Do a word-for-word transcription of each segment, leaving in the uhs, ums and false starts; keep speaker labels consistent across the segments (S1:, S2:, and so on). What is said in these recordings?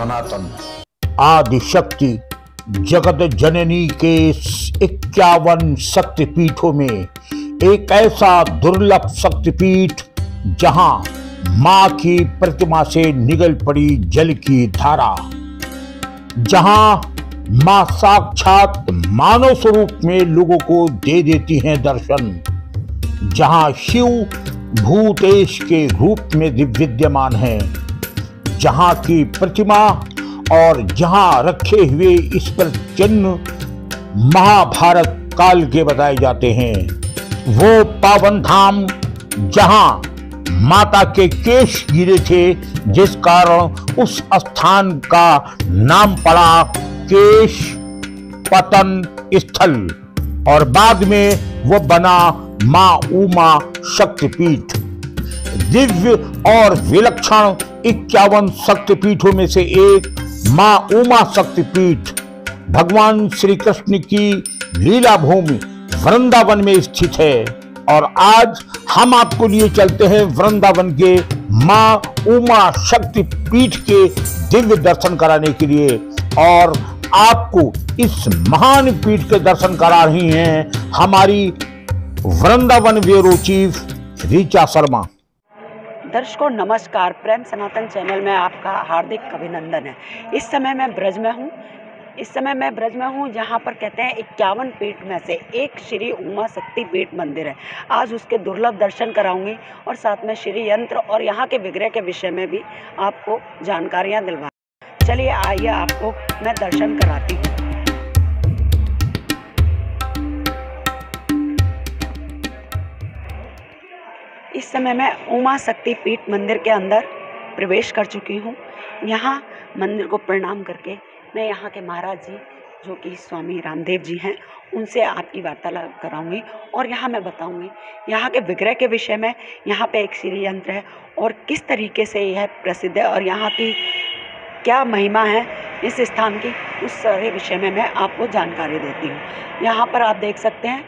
S1: सनातन। आदि शक्ति जगत जननी के इक्यावन शक्तिपीठों में एक ऐसा दुर्लभ शक्तिपीठ जहां मां की प्रतिमा से निगल पड़ी जल की धारा, जहां मां साक्षात मानव स्वरूप में लोगों को दे देती हैं दर्शन, जहां शिव भूतेश के रूप में विद्यमान है, जहां की प्रतिमा और जहां रखे हुए इस पर चिन्ह महाभारत काल के बताए जाते हैं। वो पावन धाम जहां माता के केश गिरे थे, जिस कारण उस स्थान का नाम पड़ा केश पतन स्थल, और बाद में वो बना मां उमा शक्तिपीठ। दिव्य और विलक्षण इक्यावन शक्तिपीठों में से एक मां उमा शक्तिपीठ भगवान श्री कृष्ण की लीला भूमि वृंदावन में स्थित है। और आज हम आपको लिए चलते हैं वृंदावन के मां उमा शक्तिपीठ के दिव्य दर्शन कराने के लिए, और आपको इस महान पीठ के दर्शन करा रही हैं हमारी वृंदावन ब्यूरो चीफ ऋचा शर्मा।
S2: दर्शकों नमस्कार, प्रेम सनातन चैनल में आपका हार्दिक अभिनंदन है। इस समय मैं ब्रज में हूँ इस समय मैं ब्रज में हूँ जहाँ पर कहते हैं इक्यावन पीठ में से एक श्री उमा शक्ति पीठ मंदिर है। आज उसके दुर्लभ दर्शन कराऊंगी और साथ में श्री यंत्र और यहाँ के विग्रह के विषय में भी आपको जानकारियाँ दिलवा। चलिए आइए आपको मैं दर्शन कराती हूँ। इस समय मैं उमा शक्ति पीठ मंदिर के अंदर प्रवेश कर चुकी हूँ। यहाँ मंदिर को प्रणाम करके मैं यहाँ के महाराज जी जो कि स्वामी रामदेव जी हैं उनसे आपकी वार्तालाप कराऊंगी और यहाँ मैं बताऊंगी यहाँ के विग्रह के विषय में। यहाँ पे एक श्री यंत्र है और किस तरीके से यह प्रसिद्ध है और यहाँ की क्या महिमा है इस स्थान की, उस सारे विषय में मैं आपको जानकारी देती हूँ। यहाँ पर आप देख सकते हैं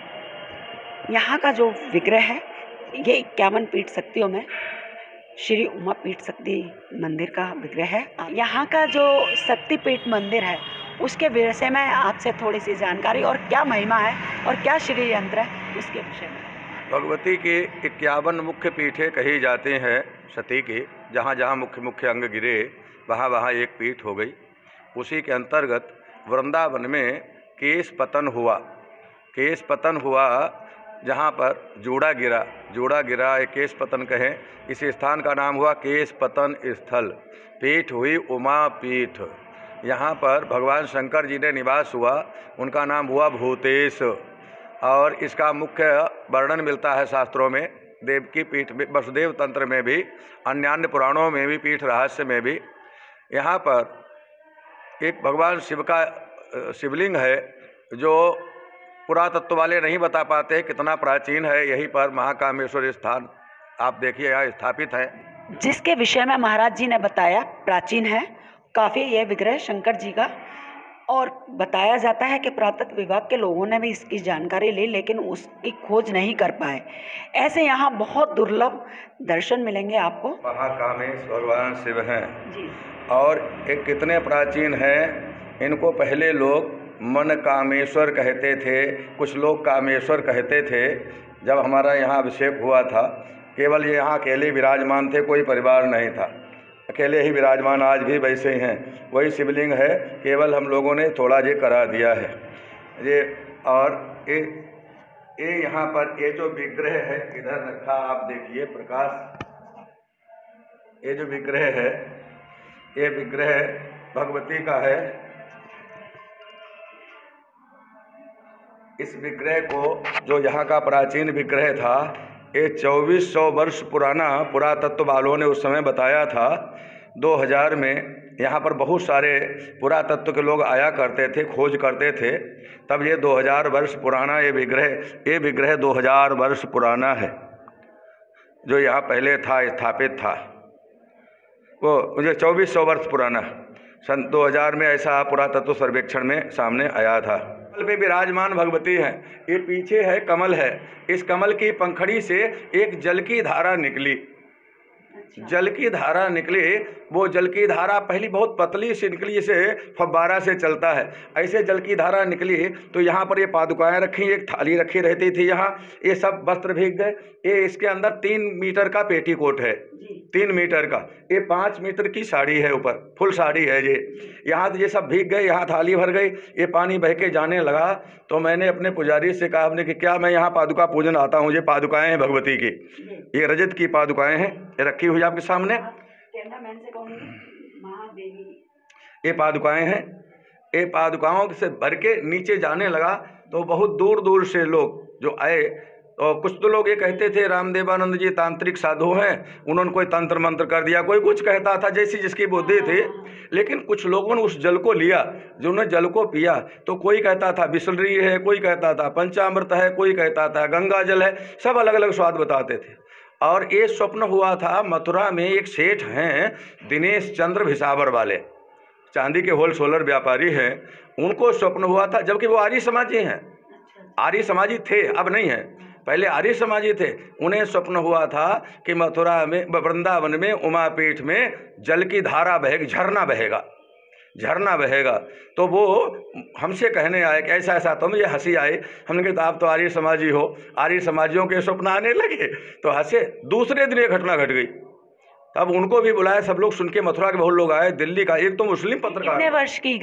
S2: यहाँ का जो विग्रह है ये इक्यावन पीठ शक्तियों में श्री उमा पीठ शक्ति मंदिर का विग्रह है। यहाँ का जो शक्तिपीठ मंदिर है उसके विषय में आपसे थोड़ी सी जानकारी और क्या महिमा है और क्या श्री यंत्र है उसके विषय में।
S3: भगवती की इक्यावन मुख्य पीठें कही जाती हैं सती की, जहाँ जहाँ मुख्य मुख्य अंग गिरे वहाँ वहाँ एक पीठ हो गई। उसी के अंतर्गत वृंदावन में केश पतन हुआ केश पतन हुआ जहाँ पर जूड़ा गिरा जूड़ा गिरा एक केश पतन कहें, इस स्थान का नाम हुआ केश पतन स्थल। पीठ हुई उमा पीठ। यहाँ पर भगवान शंकर जी ने निवास हुआ, उनका नाम हुआ भूतेश। और इसका मुख्य वर्णन मिलता है शास्त्रों में, देव की पीठ में, वसुदेव तंत्र में भी, अन्य अन्य पुराणों में भी, पीठ रहस्य में भी। यहाँ पर एक भगवान शिव का शिवलिंग है जो पुरातत्व वाले नहीं बता पाते कितना प्राचीन है। यहीं पर महाकामेश्वर स्थान आप देखिए यहाँ स्थापित है,
S2: जिसके विषय में महाराज जी ने बताया प्राचीन है काफ़ी यह विग्रह शंकर जी का। और बताया जाता है कि पुरातत्व विभाग के लोगों ने भी इसकी जानकारी ली लेकिन उसकी खोज नहीं कर पाए। ऐसे यहाँ बहुत दुर्लभ दर्शन मिलेंगे आपको।
S3: महाकामेश्वर भगवान शिव हैं
S2: जी।
S3: और एक कितने प्राचीन हैं, इनको पहले लोग मन कामेश्वर कहते थे, कुछ लोग कामेश्वर कहते थे। जब हमारा यहाँ अभिषेक हुआ था केवल ये यहाँ अकेले विराजमान थे, कोई परिवार नहीं था, अकेले ही विराजमान, आज भी वैसे ही हैं। वही शिवलिंग है, केवल हम लोगों ने थोड़ा ये करा दिया है ये। और ये ये यहाँ पर ये जो विग्रह है इधर रखा, आप देखिए प्रकाश, ये जो विग्रह है ये विग्रह भगवती का है। इस विग्रह को जो यहाँ का प्राचीन विग्रह था ये चौबीस सौ वर्ष पुराना पुरातत्व वालों ने उस समय बताया था। दो हज़ार में यहाँ पर बहुत सारे पुरातत्व के लोग आया करते थे, खोज करते थे, तब ये दो हज़ार वर्ष पुराना ये विग्रह ये विग्रह दो हज़ार वर्ष पुराना है जो यहाँ पहले था, स्थापित था। वो मुझे चौबीस सौ वर्ष पुराना सन दो हज़ार में ऐसा पुरातत्व सर्वेक्षण में सामने आया था। कमल पे विराजमान भगवती हैं। ये पीछे है कमल है, इस कमल की पंखड़ी से एक जल की धारा निकली। जल की धारा निकली। वो जल की धारा पहली बहुत पतली सी निकली, जैसे फव्वारा से चलता है, ऐसे जल की धारा निकली। तो यहाँ पर ये पादुकाएं रखी, एक थाली रखी रहती थी यहाँ, ये सब वस्त्र भीग गए। ये इसके अंदर तीन मीटर का पेटीकोट है, तीन मीटर का, ये पाँच मीटर की साड़ी है, ऊपर फुल साड़ी है ये। यहाँ ये सब भीग गए, यहाँ थाली भर गई, ये पानी बह के जाने लगा। तो मैंने अपने पुजारी से कहा हमने कि क्या मैं यहाँ पादुका पूजन आता हूँ, ये पादुकाएं हैं भगवती की, ये रजत की पादुकाएं हैं, ये रखी हुई आपके सामने, ये पादुकाएं हैं। ये पादुकाओं से भर के नीचे जाने लगा। तो बहुत दूर दूर से लोग जो आए, तो कुछ तो लोग ये कहते थे रामदेवानंद जी तांत्रिक साधु हैं, उन्होंने कोई तंत्र मंत्र कर दिया, कोई कुछ कहता था, जैसी जिसकी बुद्धि थी। लेकिन कुछ लोगों ने उस जल को लिया, जिन्होंने जल को पिया, तो कोई कहता था बिसलरी है, कोई कहता था पंचामृत है, कोई कहता था गंगा जल है, सब अलग अलग स्वाद बताते थे। और ये स्वप्न हुआ था मथुरा में, एक सेठ हैं दिनेश चंद्र भिसावर वाले, चांदी के होल सोलर व्यापारी हैं, उनको स्वप्न हुआ था, जबकि वो आर्य समाजी हैं, आर्य समाजी थे, अब नहीं है, पहले आर्य समाजी थे। उन्हें स्वप्न हुआ था कि मथुरा में, वृंदावन में, उमापीठ में जल की धारा बहेगी, झरना बहेगा, झरना बहेगा। तो वो हमसे कहने आए कि ऐसा ऐसा, तो मुझे हंसी आई। हमने कहा तो आप तो आर्य समाजी हो, आर्य समाजियों के स्वप्न आने लगे, तो हंसे। दूसरे दिन ये घटना घट गई, तब उनको भी बुलाया, सब लोग सुन के, मथुरा के बहुत लोग आए, दिल्ली का एक तो मुस्लिम पत्रकार,
S2: कितने वर्ष की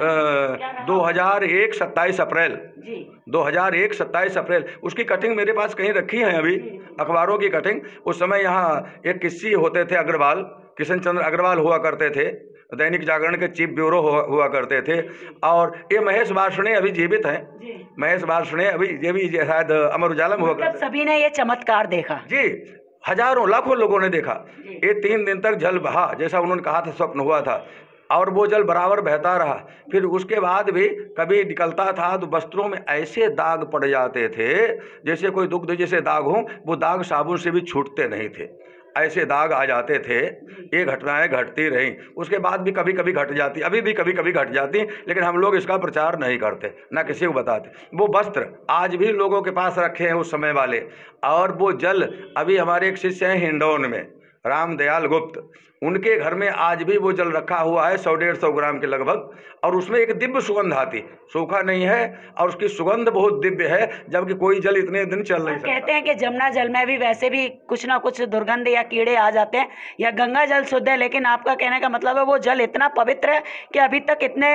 S2: घटना?
S3: दो हजार एक सत्ताईस अप्रैल दो हजार एक सत्ताईस अप्रैल। उसकी कटिंग मेरे पास कहीं रखी है अभी, अखबारों की कटिंग। उस समय यहाँ एक किस्सी होते थे अग्रवाल, किशन चंद्र अग्रवाल हुआ करते थे, दैनिक जागरण के चीफ ब्यूरो हुआ, हुआ करते थे। और ये महेश बार्ष्णेय अभी जीवित हैं, महेश बार्ष्णेय अभी ये भी शायद अमर उजाला में हुआ करते।
S2: सभी ने ये चमत्कार देखा
S3: जी, हजारों लाखों लोगों ने देखा। ये तीन दिन तक जल बहा, जैसा उन्होंने कहा था, स्वप्न हुआ था, और वो जल बराबर बहता रहा। फिर उसके बाद भी कभी निकलता था तो वस्त्रों में ऐसे दाग पड़ जाते थे, जैसे कोई दुग्ध जैसे दाग हो, वो दाग साबुन से भी छूटते नहीं थे, ऐसे दाग आ जाते थे। ये घटनाएं घटती रहीं, उसके बाद भी कभी कभी घट जाती, अभी भी कभी कभी घट जाती, लेकिन हम लोग इसका प्रचार नहीं करते, ना किसी को बताते। वो वस्त्र आज भी लोगों के पास रखे हैं उस समय वाले, और वो जल अभी हमारे एक शिष्य हैं हिंडौन में, रामदयाल गुप्त, उनके घर में आज भी वो जल रखा हुआ है, सौ डेढ़ सौ ग्राम के लगभग, और उसमें एक दिव्य सुगंध आती, सूखा नहीं है, और उसकी सुगंध बहुत दिव्य है, जबकि कोई जल इतने दिन चल नहीं सकता।
S2: कहते हैं कि जमुना जल में भी वैसे भी कुछ ना कुछ दुर्गंध या कीड़े आ जाते हैं, या गंगा जल शुद्ध है, लेकिन आपका कहने का मतलब है वो जल इतना पवित्र है कि अभी तक इतने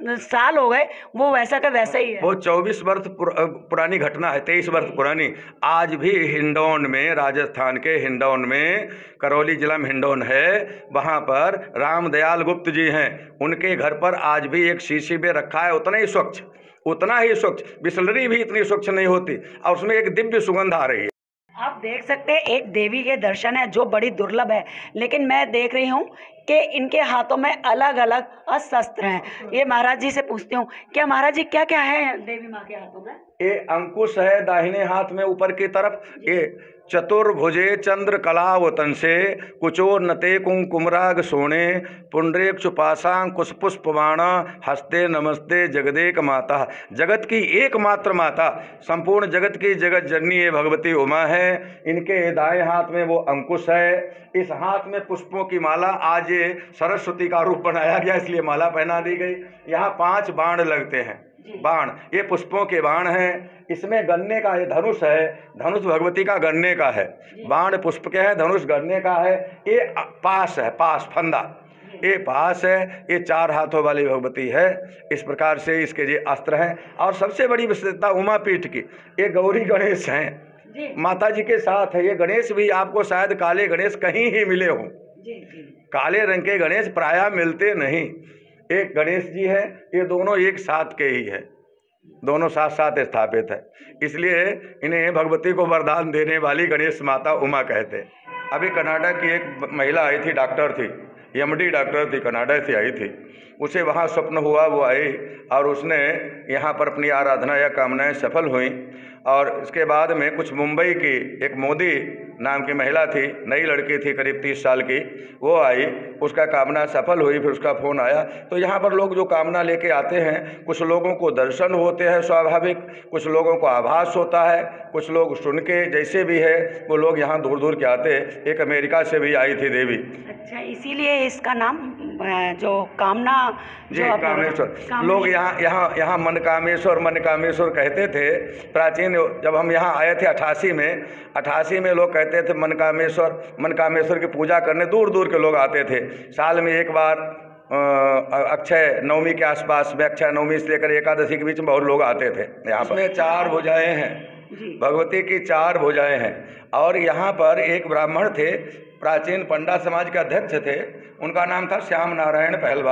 S2: साल हो गए वो वैसा का वैसा ही है।
S3: वो चौबीस वर्ष पुरानी घटना है, तेईस वर्ष पुरानी। आज भी हिंडौन में, राजस्थान के हिंडौन में, करौली जिला में हिंडौन है, वहाँ पर रामदयाल गुप्त जी हैं, उनके घर पर आज भी एक शीशी में रखा है, उतना ही स्वच्छ, उतना ही स्वच्छ, बिसलरी भी इतनी स्वच्छ नहीं होती, और उसमें एक दिव्य सुगंध आ रही है।
S2: आप देख सकते हैं एक देवी के दर्शन है जो बड़ी दुर्लभ है, लेकिन मैं देख रही हूँ कि इनके हाथों में अलग अलग अस्त्र हैं। ये महाराज जी से पूछती हूँ, क्या महाराज जी क्या क्या है देवी माँ के हाथों में?
S3: ये अंकुश है दाहिने हाथ में ऊपर की तरफ, ये चतुर्भुजे चंद्र कलावतन से कुचोर नते कुंकुमराग सोने पुंडरेक चुपासांग कुशपुष्पवाणा हस्ते नमस्ते जगदेक माता। जगत की एकमात्र माता, संपूर्ण जगत की जगत जननी ये भगवती उमा है। इनके दाएं हाथ में वो अंकुश है, इस हाथ में पुष्पों की माला, आज ये सरस्वती का रूप बनाया गया इसलिए माला पहना दी गई। यहाँ पांच बाण लगते हैं, बाण, ये पुष्पों के बाण हैं। इसमें गन्ने का ये धनुष है, धनुष भगवती का गन्ने का है, बाण पुष्प के हैं, धनुष गन्ने का है। ये पास है, पास फंदा, ये पास है, ये चार हाथों वाली भगवती है। इस प्रकार से इसके ये अस्त्र हैं। और सबसे बड़ी विशेषता उमापीठ की, ये गौरी गणेश हैं, माता जी के साथ है। ये गणेश भी आपको शायद काले गणेश कहीं ही मिले हों, काले रंग के गणेश प्रायः मिलते नहीं। एक गणेश जी है, ये दोनों एक साथ के ही है, दोनों साथ साथ स्थापित है, इसलिए इन्हें भगवती को वरदान देने वाली गणेश माता उमा कहते हैं। अभी कनाडा की एक महिला आई थी, डॉक्टर थी, एमडी डॉक्टर थी, कनाडा से आई थी। उसे वहाँ स्वप्न हुआ, वो आई और उसने यहाँ पर अपनी आराधना या कामनाएं सफल हुई। और इसके बाद में कुछ मुंबई की एक मोदी नाम की महिला थी, नई लड़की थी करीब तीस साल की, वो आई, उसका कामना सफल हुई, फिर उसका फ़ोन आया। तो यहाँ पर लोग जो कामना लेके आते हैं, कुछ लोगों को दर्शन होते हैं स्वाभाविक, कुछ लोगों को आभास होता है, कुछ लोग सुन के, जैसे भी है वो लोग यहाँ दूर दूर के आते हैं। एक अमेरिका से भी आई थी देवी।
S2: अच्छा, इसीलिए इसका नाम जो कामना
S3: जी कामेश्वर, लोग यहाँ यहाँ यहाँ मनकामेश्वर मनकामेश्वर कहते थे प्राचीन। जब हम यहाँ आए थे अट्ठासी में अट्ठासी में लोग कहते थे मनकामेश्वर मनकामेश्वर की पूजा करने दूर दूर के लोग आते थे। साल में एक बार अक्षय नवमी के आसपास में, अक्षय नवमी से लेकर एकादशी के बीच में बहुत लोग आते थे। यहाँ पर चार भुजाएं हैं, भगवती की चार भुजाएं हैं। और यहाँ पर एक ब्राह्मण थे, प्राचीन पंडा समाज के अध्यक्ष थे, उनका नाम था श्याम नारायण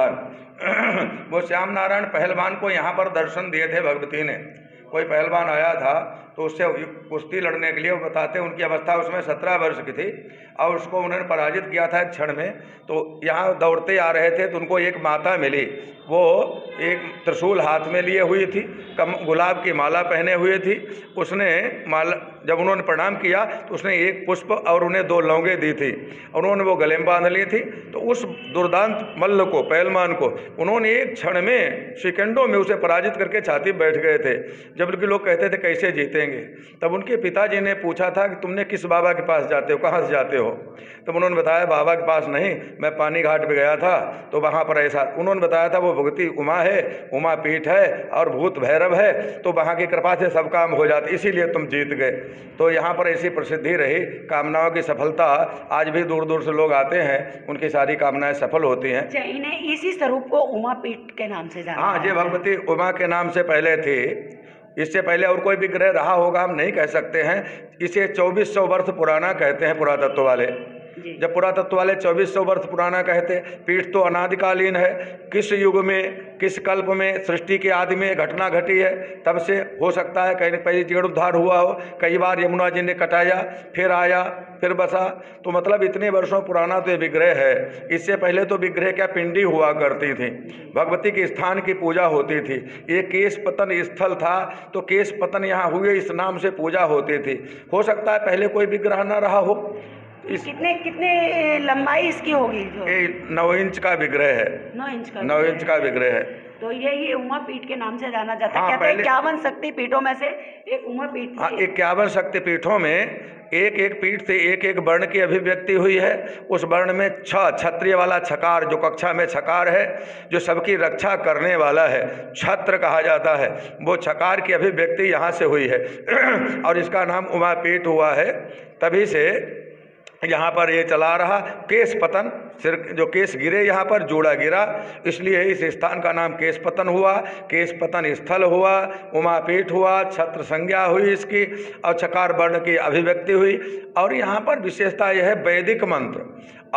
S3: पहलवान। वो श्याम नारायण पहलवान को यहाँ पर दर्शन दिए थे भगवती ने। कोई पहलवान आया था तो उससे कुश्ती लड़ने के लिए, वो बताते उनकी अवस्था उसमें सत्रह वर्ष की थी और उसको उन्होंने पराजित किया था एक क्षण में। तो यहाँ दौड़ते आ रहे थे तो उनको एक माता मिली, वो एक त्रिशूल हाथ में लिए हुई थी, कम गुलाब की माला पहने हुए थी। उसने माला, जब उन्होंने प्रणाम किया तो उसने एक पुष्प और उन्हें दो लौंगे दी थी, उन्होंने वो गले में बांध ली थी। तो उस दुर्दांत मल्ल को, पहलवान को, उन्होंने एक क्षण में, सेकंडों में उसे पराजित करके छाती पर बैठ गए थे। जबकि लोग कहते थे कैसे जीतेंगे। तब उनके पिताजी ने पूछा था कि तुमने किस बाबा के पास जाते हो, कहाँ से जाते हो? तब उन्होंने बताया बाबा के पास नहीं, मैं पानी घाट पे गया था तो वहाँ पर ऐसा। उन्होंने बताया था वो भगवती उमा है, उमा पीठ है और भूत भैरव है, तो वहाँ की कृपा से सब काम हो जाते, इसीलिए तुम जीत गए। तो यहाँ पर ऐसी प्रसिद्धि रही, कामनाओं की सफलता। आज भी दूर दूर से लोग आते हैं, उनकी सारी कामनाएं सफल होती हैं।
S2: इन्हें इसी स्वरूप को उमा पीठ के नाम से जाना।
S3: हाँ, ये भगवती उमा के नाम से पहले थी। इससे पहले और कोई विग्रह रहा होगा हम नहीं कह सकते हैं। इसे चौबीस सौ वर्ष पुराना कहते हैं पुरातत्व वाले। जब पुरातत्व वाले चौबीस सौ वर्ष पुराना कहते, पीठ तो अनादिकालीन है। किस युग में, किस कल्प में, सृष्टि के आदि में घटना घटी है, तब से हो सकता है कहीं पहले जीर्णोद्धार हुआ हो, कई बार यमुना जी ने कटाया, फिर आया, फिर बसा। तो मतलब इतने वर्षों पुराना तो ये विग्रह है। इससे पहले तो विग्रह क्या पिंडी हुआ करती थी, भगवती के स्थान की पूजा होती थी। ये केश पतन स्थल था तो केश पतन यहाँ हुए, इस नाम से पूजा होती थी। हो सकता है पहले कोई विग्रह न रहा हो।
S2: इस कितने कितने लंबाई इसकी होगी? जो
S3: ये नौ इंच का विग्रह है,
S2: नौ इंच का
S3: नौ इंच का विग्रह है।
S2: तो यही उमा पीठ के नाम से जाना जाता है। कहते हैं इक्यावन शक्ति पीठों में से एक उमा पीठ।
S3: हाँ, इक्यावन शक्ति पीठों में एक एक पीठ से एक एक वर्ण की अभिव्यक्ति हुई है। उस वर्ण में छ क्षत्रिय वाला छकार, जो कक्षा में छकार है, जो सबकी रक्षा करने वाला है, छत्र कहा जाता है, वो छकार की अभिव्यक्ति यहाँ से हुई है। और इसका नाम उमा पीठ हुआ है। तभी से यहाँ पर ये चला रहा। केश पतन, सिर जो केश गिरे यहाँ पर, जोड़ा गिरा, इसलिए इस स्थान का नाम केश पतन हुआ, केश पतन स्थल हुआ, उमापीठ हुआ, छत्र संज्ञा हुई इसकी, और छकार वर्ण की अभिव्यक्ति हुई। और यहाँ पर विशेषता यह है वैदिक मंत्र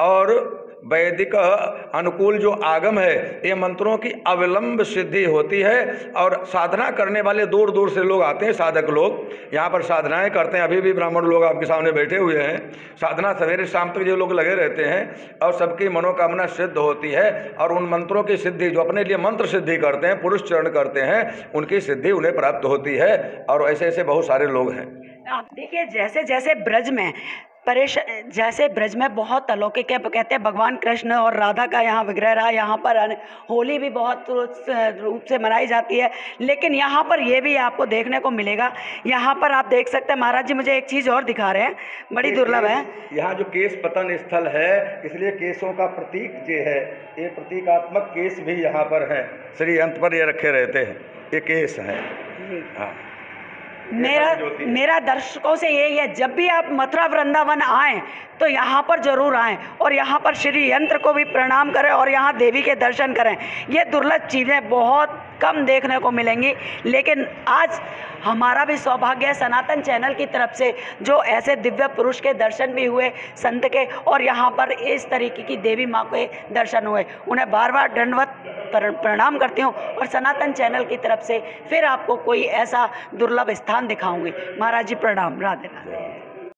S3: और वैदिक अनुकूल जो आगम है, ये मंत्रों की अविलंब सिद्धि होती है। और साधना करने वाले दूर दूर से लोग आते हैं, साधक लोग यहाँ पर साधनाएं करते हैं। अभी भी ब्राह्मण लोग आपके सामने बैठे हुए हैं, साधना सवेरे शाम तक जो लोग लगे रहते हैं और सबकी मनोकामना सिद्ध होती है। और उन मंत्रों की सिद्धि, जो अपने लिए मंत्र सिद्धि करते हैं, पुरुष चरण करते हैं, उनकी सिद्धि उन्हें प्राप्त होती है। और ऐसे ऐसे बहुत सारे लोग हैं।
S2: आप देखिए, जैसे जैसे ब्रज में परेश जैसे ब्रज में बहुत अलौकिक है, कहते हैं भगवान कृष्ण और राधा का यहाँ विग्रह रहा। यहाँ पर होली भी बहुत रूप से मनाई जाती है, लेकिन यहाँ पर ये भी आपको देखने को मिलेगा। यहाँ पर आप देख सकते हैं, महाराज जी मुझे एक चीज़ और दिखा रहे हैं, बड़ी दुर्लभ है।
S3: यहाँ जो केश पतन स्थल है, इसलिए केशों का प्रतीक जो है, ये प्रतीकात्मक केश भी यहाँ पर है, श्री अंत पर ये रखे रहते हैं, ये केश है। हाँ,
S2: मेरा मेरा दर्शकों से यही है, जब भी आप मथुरा वृंदावन आएँ तो यहाँ पर जरूर आएँ और यहाँ पर श्री यंत्र को भी प्रणाम करें और यहाँ देवी के दर्शन करें। ये दुर्लभ चीज़ें बहुत कम देखने को मिलेंगी, लेकिन आज हमारा भी सौभाग्य है सनातन चैनल की तरफ से, जो ऐसे दिव्य पुरुष के दर्शन भी हुए संत के, और यहाँ पर इस तरीके की देवी माँ के दर्शन हुए। उन्हें बार बार दंडवत प्रणाम करती हूँ और सनातन चैनल की तरफ से फिर आपको कोई ऐसा दुर्लभ स्थान दिखाऊंगी। महाराज जी प्रणाम, राधे राधे।